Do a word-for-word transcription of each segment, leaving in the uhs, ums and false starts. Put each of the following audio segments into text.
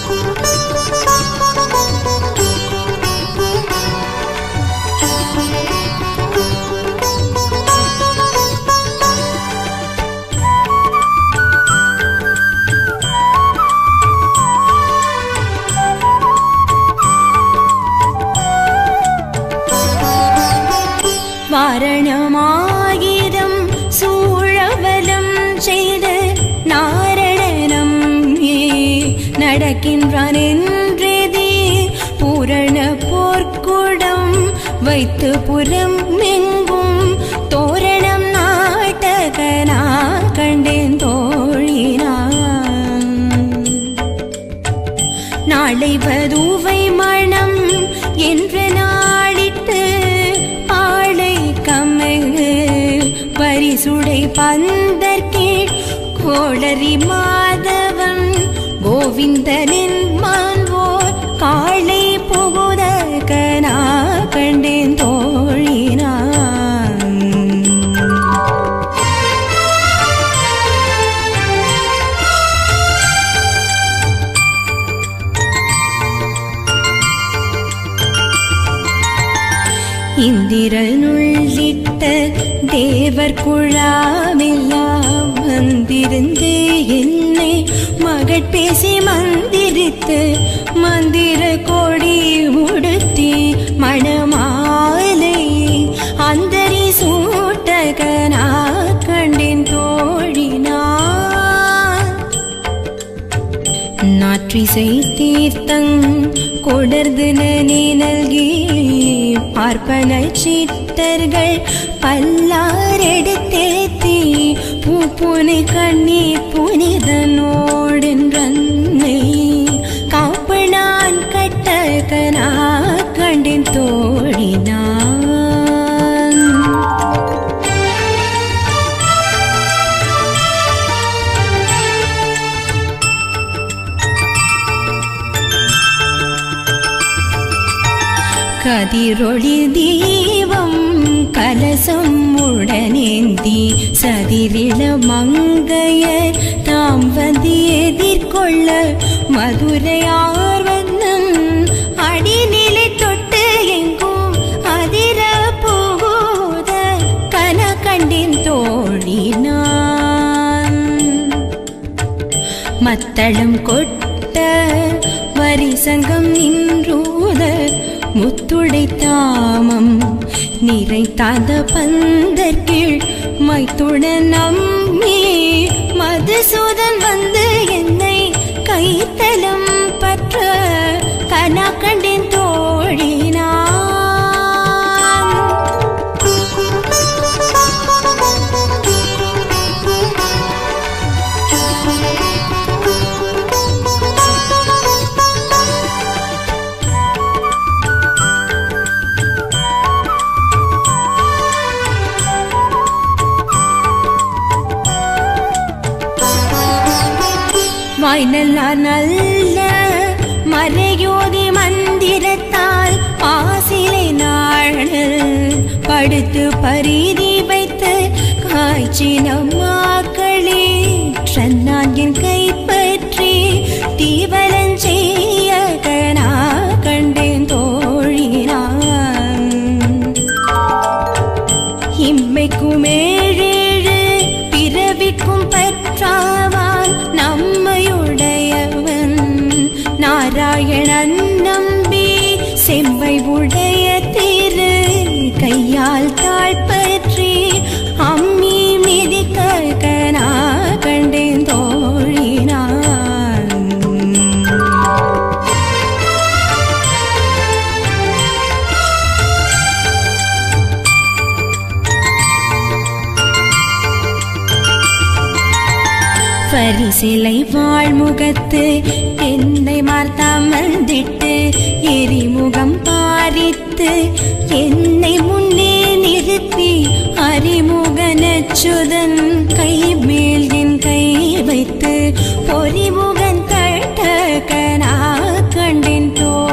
வாரணமாயிரம் சூழவலம் செய்து நாரணனம் நடக்கின்றான் என்றேதி பூரண போர்க்குடம் வைத்து புறம் எங்கும் தோரணம் நாட்டகனா கண்டேன் தோழினான். நாளை வதுவை மணம் என்று நாளிட்டு ஆளை கம்மெங்கு பரிசுடை பந்தற்கீழ் கோளரி மாதவன் கோவிந்தனின் மான்வோர் காளை புகுத கனா கண்டேன் தோழினான். இந்திரன் உள்ளிட்ட தேவர் குழாமெல்லாம் வந்திருந்து என்னை மகள் பேசி மந்திரித்து மந்திர கொடி உடுத்தி மணமாலை அந்தரி சூட்டகனா கண்டேன் தோழினான். நாற்றிசை தீர்த்தங் கொடர்ந்து நனி நல்கி பார்ப்பன சித்தர்கள் பல்லாரெடுத்தேத்தி பூப்புனை கண்ணி புனிதனோடென்றன்னை காப்பு நான் கட்டகனா கண்டேன் தோழினான். கதிரொளி தீபம் கலசம் உடனேந்தி சதிரிள மங்கையர் தாம் வந்து எதிர்கொள்ள மதுரையார் வந்தன் அடிநிலை தொட்டு எங்கும் அதிர போத கன கண்டின் தோழினான். மத்தளம் கொட்ட வரிசங்கம் நின்றூத முத்துடை தாமம் நிறைத்தாத பந்தற்கீழ் மைத்துடன் நம்பி மதுசூதன் வந்து என்னை கைத்தலம் பற்ற கனா கண்டேன் தோழினான். வாய்நல்ல நல்ல மறையோதி மந்திரத்தால் ஆசிலை நாள் படுத்து பரிதி வைத்து காய்ச்சின மாக்களே சன்னாங்கின் கைப்பற்றி தீவலஞ்செய்ய கனா கண்டேன் தோழினான். இம்மைக்கும் ஏழேழு பிறவிக்கும் பற்றாவான் நம்மையுடையவன் நாராயணன் நம்பி செம்பை உடைய திரு கையால் தாழ்பற்றி அம்மி மிதிக்க கனா கண்டேன் தோழினான். பரிசிலை வாழ்முகத்து என்னை மார்த்தாமந்திட்டு எரிமுகம் பாரித்து என்னை முன்னே நிறுத்தி அறிமுகனச்சுதன் கை மேல் என் கை வைத்து பொறிமுகன் தட்டகனா கண்டேன்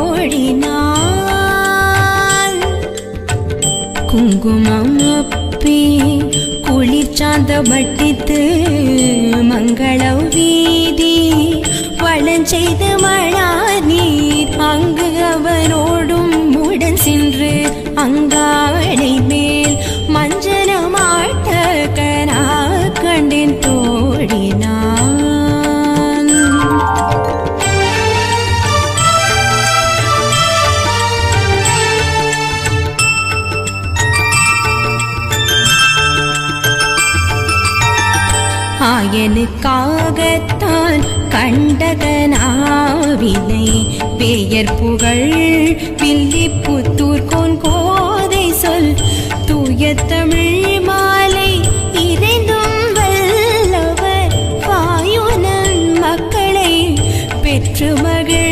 தோழினான். குங்குமம் அப்பி குளிர்ச்சாந்த பட்டித்து மங்கள வீதி வளஞ்செய்து மழா எனக்காகத்தான் கண்டகனாவினை பெயர் புகழ் வில்லிபுத்தூர் கோன் கோதை சொல் தூய தமிழ் மாலை இறைந்தும் வல்லவர் வாயுனன் மக்களை பெற்று மகிழ்